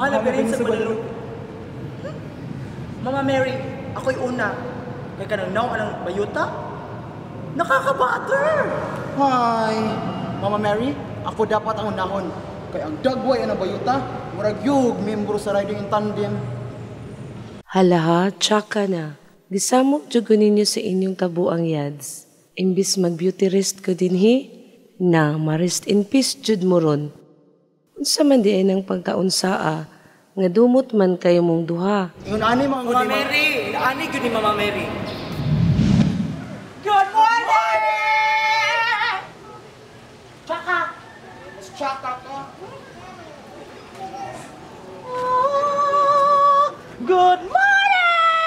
Malabirin sa balalo. Mama Mary, ako'y una. Kaya ka nang anong bayuta? Nakaka-butter! Hi, Mama Mary, ako dapat ang unahon. Kaya ang dagway ang bayuta, murag yug, membro sa riding in tandem. Halaha, tsaka na. Gisamok jugo ninyo sa inyong tabuang yads. Imbis mag-beauty rest ko dinhi, na ma-rest in peace jud mo ron. Unsa man di ay ng pagkaunsaa, nga dumot man kayo mong duha. Yun ani mga Mama Mary! Ani yun ni Mama Mary. Good morning! Tsaka! Mas tsaka ka. Good morning!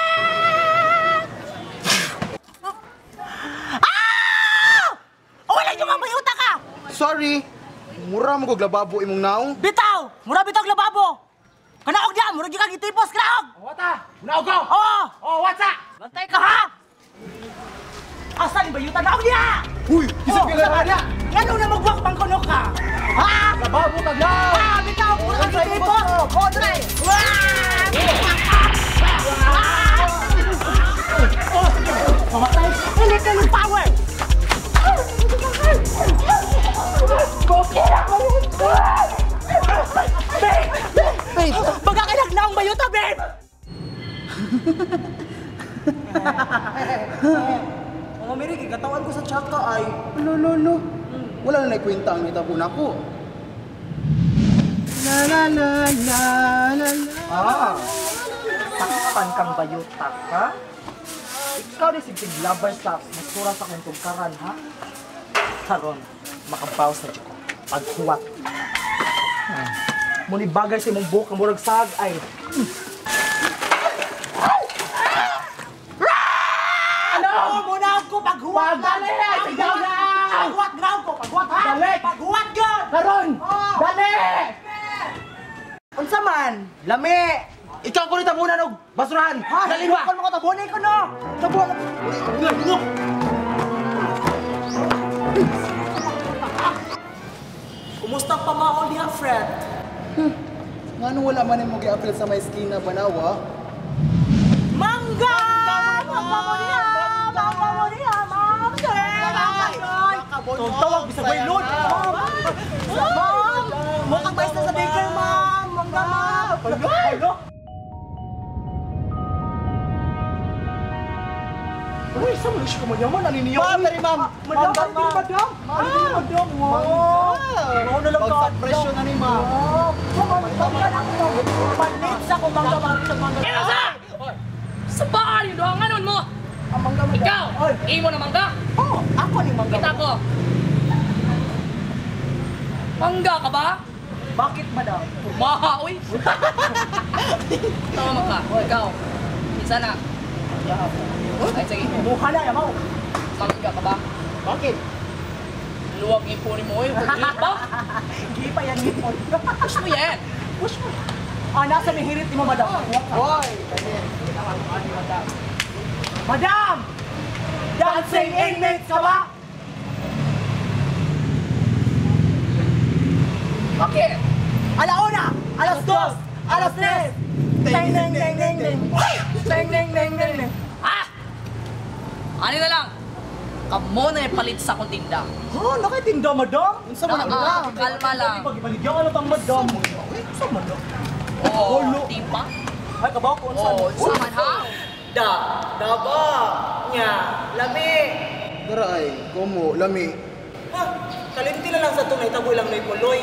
Wala yung mamayuta ka! Sorry, mura mo kog lababo imong naong. Bitaw! Mura bitaw lababo! Kanaog diyan! Mura di ka gitipos! Kanaog! Wata! Naog ko! Oo! Oh, what's up? Bantay ka ha! Asa ni bayuta? Naog diya! Uy, isang pila na! Ngano na magwak pang kuno ka? Ha? Lababo kag lao! Bitaw! Mura ka gitipos! Oo, dre! Mamatay! Electric power! Babe! Baga ka nagnaong bayuta, babe! Mga Mary, katawan ko sa tsaka ay... Lolo. Wala na naikwenta ang itapon ako. La la la la la la. Sakpan kang bayuta ka? Ikaw di siglaban sa masura sa kong tungkaran, ha? Karon, makabaw sa dyan ko. Paghuwat. Muni bagay sa imong buhok ang murag sag ay... Ano? Muna ako paghuwat! Dali! Sigaw na! Paghuwat! Graw ko! Paghuwat ha! Dali! Paghuwat yun! Karon! Dali! Unsa man? Lami! Ikaw ko rin tabunan og basurahan! Ha? Dali ba? Kon mo ko tabunin ko no! Tabunan! Kumusta pa maol niya, Fred? Ngano wala man yung mag-i-appeal sa may skina Banawa? Mangga! Mangga mo niya! Mangga mo niya! Mangga! Tawag, bisa ba yun? Ma'am! Mukhang mais na sa baker, ma'am! Mangga, ma'am! Paglo! Uy, sa mga siya kumanyaman, naniniyaw. Ma'am, dari ma'am! Madam, madam! Madam! Wow! Ano na lang ka? Bagsak presyo na ni ma'am. Panit sa kumangga, ma'am! Sa mangga! Sa baal yung doanganon mo! Ang mangga, madam! Ikaw! Imo na mangga! Oo, ako ni mangga. Kita ko! Mangga ka ba? Bakit, madam? Mahaoy! Tama ka! Ikaw! Isa na! Ay, sige. Mukha na, yamaw! Mangga ka ba? Bakit? Luwag ipon mo eh. Ipa? Hindi pa yan hipon. Push mo yan! Push mo. Nasa may hirit ni mo, madam. Hoy! Madam! Dancing inmates ka ba? Bakit? Alauna! Alas dos! Alas tres! Ding, ding, ding, ding, ding! Ding, ding, ding, ding, ding! Ha? Ano na lang? Kamo na yung palit sa akong tinda. Oh, nakitinda, madam? Unsa man ang Kalma lang. Pag-ibaligyan ka na bang madam? Saan madam? Oo, Ulo. di ba? Ay, kabaw ko. Oo, saman ha? Daba! Nya! Lami! Dara ay, komo, lami. Ha? Kalinti na lang sa tunay, taboy lang na ipuloy.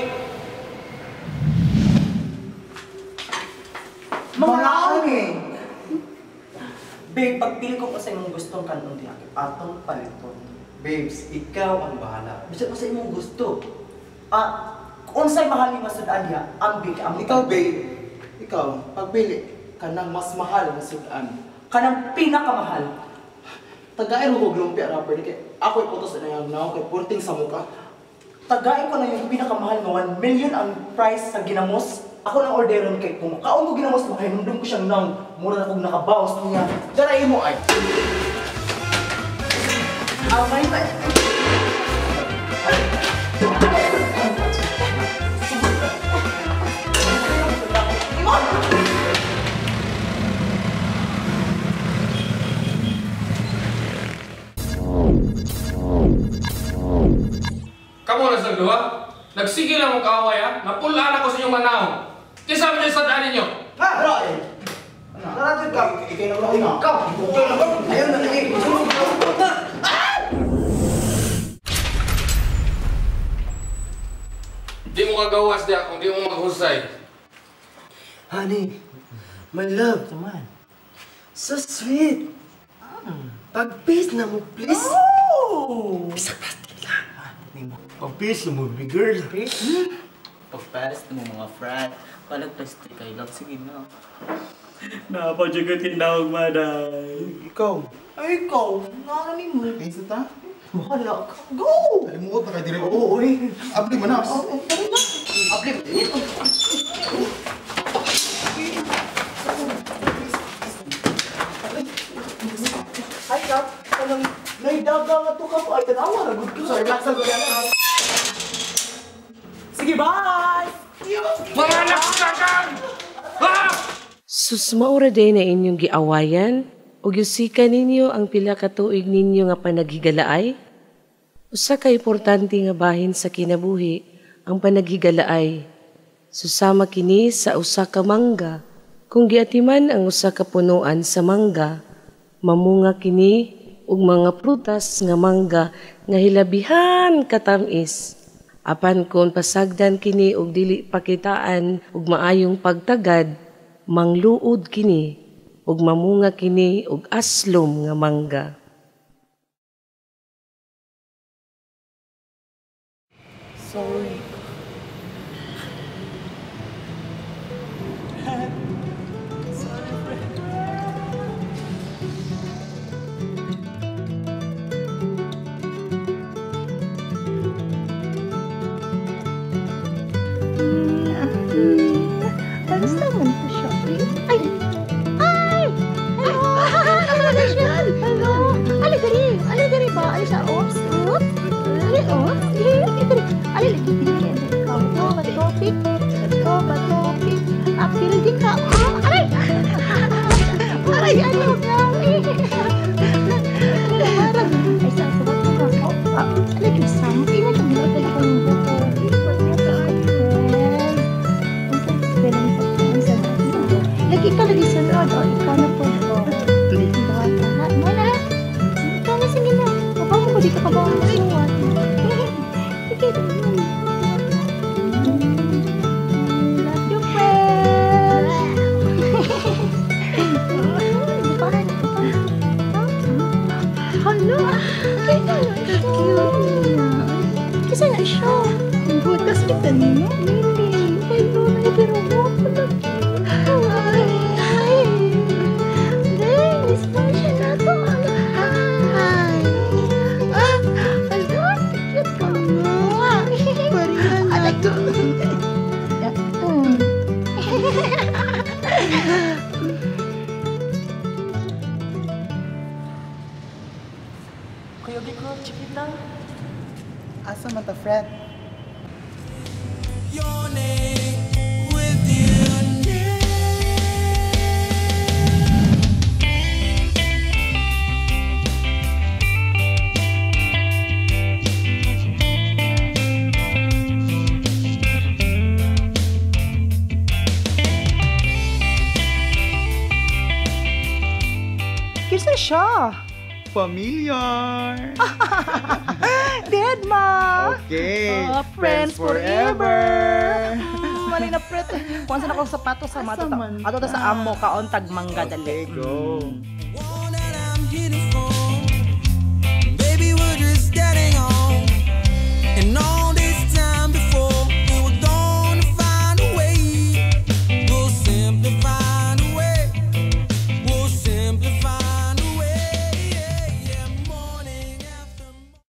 Mga ani! Babe, pagpili ko sa imong gustong kanon di akip atong paliton. Babes, ikaw ang bahala. Bisa ko sa imong gusto. Kung unsay mahal ni masudan niya, ambing ka Ikaw, babe. Ikaw, pagpili ka ng mas mahal na sudan. Kanang pinakamahal. Tagain mo kog lumpia rapper kay ako iputos na yung now kay punting sa mukha. Tagain ko na yung pinakamahal nga 1 million ang price sa ginamos. Ako lang orderon kay kung kaon ko ginamos mo, hinundong ko siyang nang mura na kong nakabawas niya. Dara mo ay. May ba? Imo! oras nagduha? Nagsige lang mong kaaway ha? Napulaan ako sa inyong manahon. Kisa mo dyan sa daan ninyo? Ha? Roy! Naratid ka! Ikay na lang na. Ikaw! Ayaw na lagi! Di mo kagawas diya kung di mo maghusay. Honey, my love naman. So sweet. Pag-peace na mo, please. Oh! Bisa plastic lang. Pag-peace na mo, big girl. Pagpares na mo mga frat. Palag plastic kayo lang. Sige na. Napajagat tinawag, maday. Ikaw. Ay, ikaw! Nakakani mo. Ay, sa ta? Bahala ka. Go! Alimuot na kayo dire. Oo, eh. Abli manas. Tara na. Aplim. Ay, Kap. Anong naidaga nga to, Kap. Ay, tanawa. Nagod ko. Sorry, relax lang ko yan. Sige, bye! Mga naksakan! Ha? Sus maura day na inyong giawayan, o yusika ninyo ang pila ka tuig ninyo nga panaghigalaay? Usa ka importante nga bahin sa kinabuhi ang panaghigalaay. Susama kini sa usa ka mangga. Kung giatiman ang usa ka punuan sa mangga, mamunga kini og mga prutas nga mangga nga hilabihan katamis. Apan kung pasagdan kini og dili pakitaan og maayong pagtagad, mangluod kini ug mamunga kini og aslom nga mangga. Sorry. Alas naman po siya. Ay! Ay! Ano na siya? Ano? Ali dari ba? Ali siya? Oops! Oops! Ali, oops! Ali, lagi pinigyan. Ikaw, batopik. Ikaw, batopik. Apil di ka. Aray! Aray, ano nga? Ay, sa sabat mo ka. Ali, yung sampi na itong nilagay ko ng buko. Lagi ka lagi sa loob. O, ikaw na po. Bawal ka ha. Mana? Ikaw na, sige na. Kabaw mo, di ka kabaw mo sa luwat. Sige, naman. Love you, friend. Bukahan, bukahan. Hala, kaya na siya. Kisa na siya. Ang butas kita niyo. Hindi. Hello, pero mo ko lagi. Kuya Giko, Chiquita. Asa man ta, Fred? Kisa siya? Familiar! Dead, ma! Okay. Friends forever! Mali na, Fred. Kung saan akong sapatos sa Asa man ato ta sa amo kaon tagmangga dali. Okay, go. One that I'm here to